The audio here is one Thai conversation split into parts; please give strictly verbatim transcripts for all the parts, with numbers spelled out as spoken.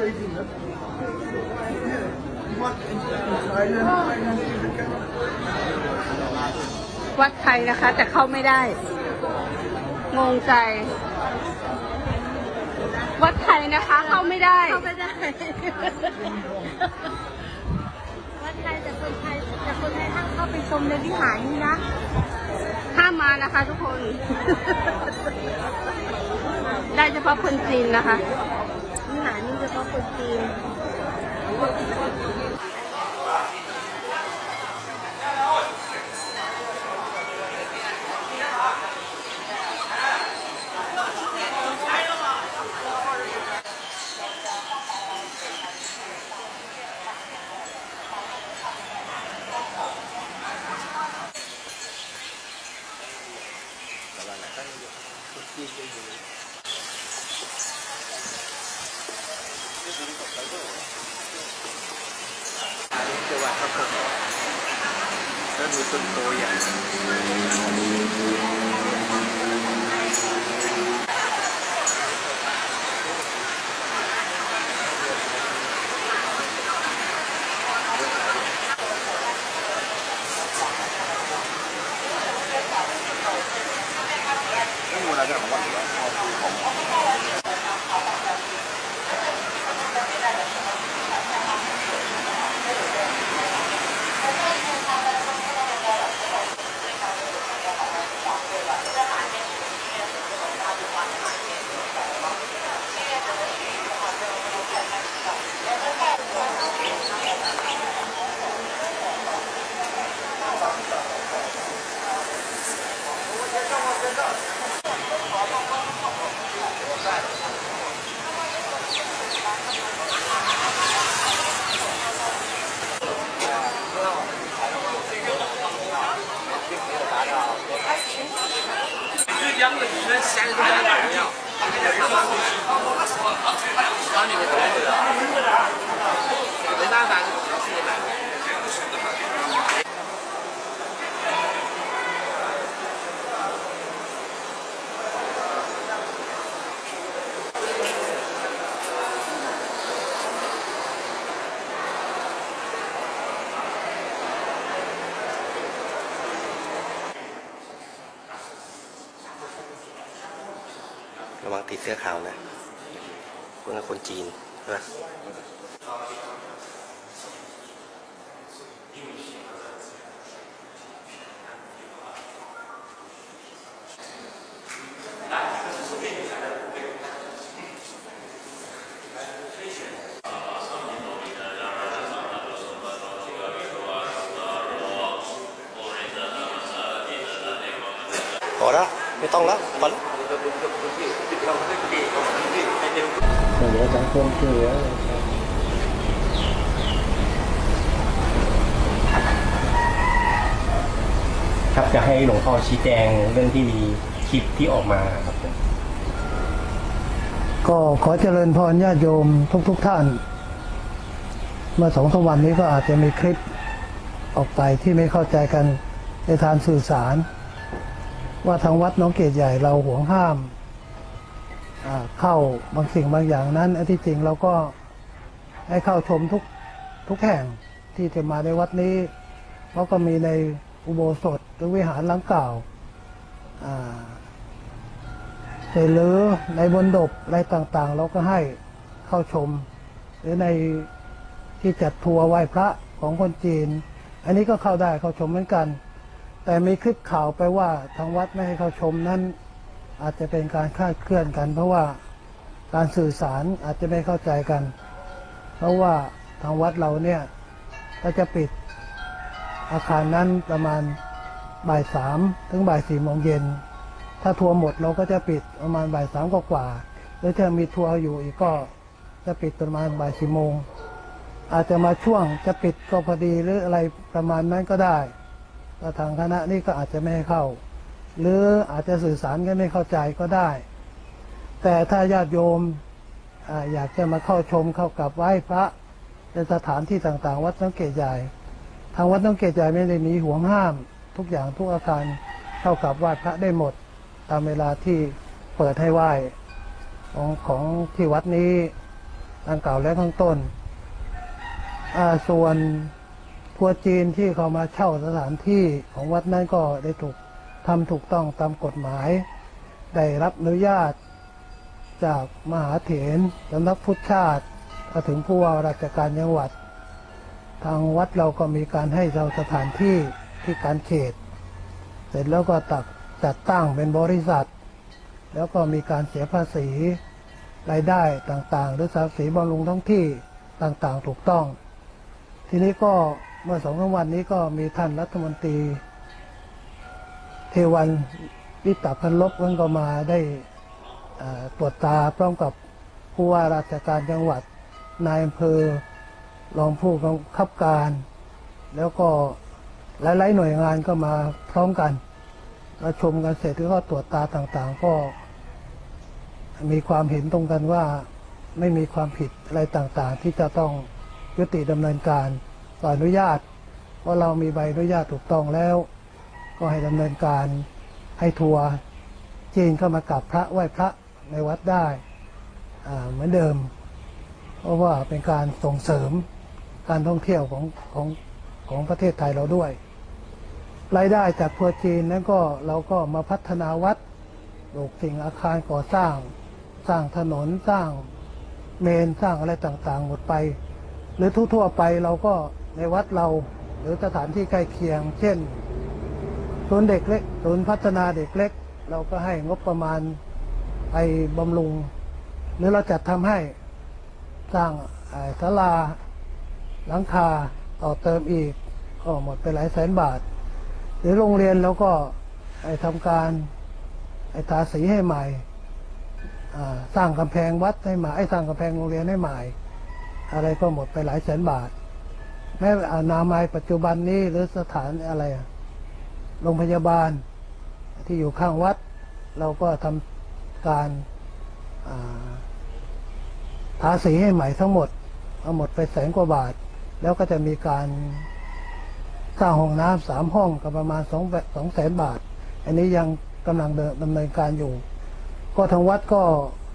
วัดไทยนะคะแต่เข้าไม่ได้งงใจวัดไทยนะคะเข้าไม่ได้เข้าไม่ได้วัดไทยแต่คนไทยแต่คนไทยห้ามเข้าไปชมในวิหารนี้นะห้ามมานะคะทุกคนได้เฉพาะคนจีนนะคะวิหารนี้เฉพาะคนจีนจังหวัดครับผมแล้วมีต้นโพใหญ่ไม่มีอะไรจะของวันหรือว่า养的鱼呢，咸的都跟哪一样？当你们懂的，没办法，自己买。ระวังติดเสื้อขาวนะพวกนั้นคนจีนใช่ไหมพอแล้วไม่ต้องแล้วพอแล้วเดี๋ยวสังคมช่วยเหลือครับจะให้หลวงพ่อชี้แจงเรื่องที่มีคลิปที่ออกมาครับก็ขอเจริญพรญาติโยมทุกๆ ท่านเมื่อสองสามวันนี้ก็อาจจะมีคลิปออกไปที่ไม่เข้าใจกันในทางสื่อสารว่าทางวัดน้องเกศใหญ่เราห่วงห้ามเข้าบางสิ่งบางอย่างนั้นที่จริงเราก็ให้เข้าชมทุกทุกแห่งที่จะมาในวัดนี้เพราะก็มีในอุโบสถหรือวิหารหลังเก่าหรือในบนดบอะไรต่างๆเราก็ให้เข้าชมหรือในที่จัดทัวร์ไหว้พระของคนจีนอันนี้ก็เข้าได้เข้าชมเหมือนกันแต่มีคลิปข่าวไปว่าทางวัดไม่ให้เข้าชมนั้นอาจจะเป็นการคลาดเคลื่อนกันเพราะว่าการสื่อสารอาจจะไม่เข้าใจกันเพราะว่าทางวัดเราเนี่ยก็จะปิดอาคารนั้นประมาณบ่ายสามถึงบ่ายสี่โมงเย็นถ้าทัวร์หมดเราก็จะปิดประมาณบ่ายสามกว่าหรือถ้ามีทัวร์อยู่อีกก็จะปิดประมาณบ่ายสี่โมงอาจจะมาช่วงจะปิดก็พอดีหรืออะไรประมาณนั้นก็ได้ก็ทางคณะนี้ก็อาจจะไม่ให้เข้าหรืออาจจะสื่อสารกันไม่เข้าใจก็ได้แต่ถ้าญาติโยม อ, อยากจะมาเข้าชมเข้ากับไหว้พระในสถานที่ต่างๆวัดน้องเกศใหญ่ทางวัดน้องเกศใหญ่ไม่ได้มีห่วงห้ามทุกอย่างทุกอาการเข้ากับไหว้พระได้หมดตามเวลาที่เปิดให้ไหว้ของของที่วัดนี้ดังกล่าวแล้วข้างต้นอ่าส่วนทัวร์จีนที่เขามาเช่าสถานที่ของวัดนั้นก็ได้ถูกทำถูกต้องตามกฎหมายได้รับอนุญาตจากมหาเถรสำนักพุทธชาติถึงผู้ว่าราชการจังหวัดทางวัดเราก็มีการให้เราสถานที่ที่การเขตเสร็จแล้วก็ตักจัดตั้งเป็นบริษัทแล้วก็มีการเสียภาษีรายได้ต่างๆหรือภาษีบำรุงท้องที่ต่างๆถูกต้องทีนี้ก็เมื่อสองสามวันนี้ก็มีท่านรัฐมนตรีเทวันวิตาพันลบท่านก็มาได้ตรวจตาพร้อมกับผู้ว่าราชการจังหวัดนายอำเภอรองผู้กำกับการ แล้วก็หลายๆหน่วยงานก็มาพร้อมกันมาชมกันเสร็จแล้วก็ตรวจตาต่างๆก็มีความเห็นตรงกันว่าไม่มีความผิดอะไรต่างๆที่จะต้องยุติดำเนินการต่ออนุญาตเพราะเรามีใบอนุญาตถูกต้องแล้วก็ให้ดำเนินการให้ทัวร์จีนเข้ามากราบพระไหว้พระในวัดได้เหมือนเดิมเพราะว่าเป็นการส่งเสริมการท่องเที่ยวของของของประเทศไทยเราด้วยรายได้จากทัวร์จีนนั้นก็เราก็มาพัฒนาวัดปลูกสิ่งอาคารก่อสร้างสร้างถนนสร้างเมนสร้างอะไรต่างๆหมดไปหรือทั่วๆไปเราก็ในวัดเราหรือสถานที่ใกล้เคียงเช่นศูนย์เด็กเล็กศูนย์พัฒนาเด็กเล็กเราก็ให้งบประมาณไปบำรุงหรือเราจัดทำให้สร้างศาลาหลังคาต่อเติมอีกก็หมดไปหลายแสนบาทหรือโรงเรียนเราก็ทำการทาสีให้ใหม่สร้างกำแพงวัดให้ใหม่สร้างกำแพงโรงเรียนให้ใหม่อะไรก็หมดไปหลายแสนบาทแม้อนามัยปัจจุบันนี้หรือสถานอะไรโรงพยาบาลที่อยู่ข้างวัดเราก็ทำการทาสีให้ใหม่ทั้งหมดเอาหมดไปแสนกว่าบาทแล้วก็จะมีการสร้างห้องน้ำสามห้องกับประมาณสองสองแสนบาทอันนี้ยังกำลังดำเนินการอยู่ก็ทางวัดก็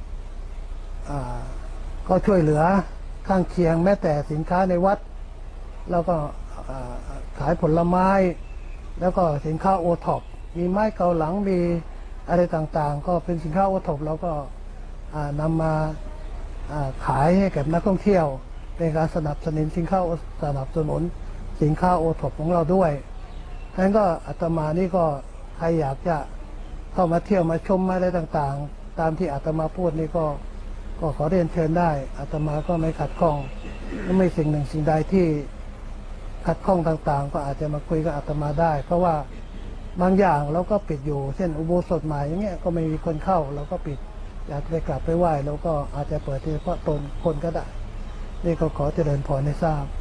ก็ช่วยเหลือข้างเคียงแม้แต่สินค้าในวัดเราก็ขายผลไม้แล้วก็สินค้าโอท็อปมีไม้เกาหลังมีอะไรต่างๆก็เป็นสินค้าโอท็อปเราก็นำมาขายให้กับนักท่องเที่ยวเป็นการสนับสนุนสินค้าสนับสนุนสินค้าโอท็อปของเราด้วยฉะนั้นก็อาตมานี่ก็ใครอยากจะเข้ามาเที่ยวมาชมอะไรต่างๆตามที่อาตมาพูดนี่ก็ก็ขอเรียนเชิญได้อาตมาก็ไม่ขัดข้องไม่สิ่งหนึ่งสิ่งใดที่ขัดข้องต่างๆก็อาจจะมาคุยกับอาตมาได้เพราะว่าบางอย่างเราก็ปิดอยู่เช่นอุโบสถใหม่อย่างเงี้ยก็ไม่มีคนเข้าเราก็ปิดอยากไปกลับไปไหว้เราก็อาจจะเปิดเฉพาะตนคนก็ได้นี่ก็ขอเจริญพรให้ทราบ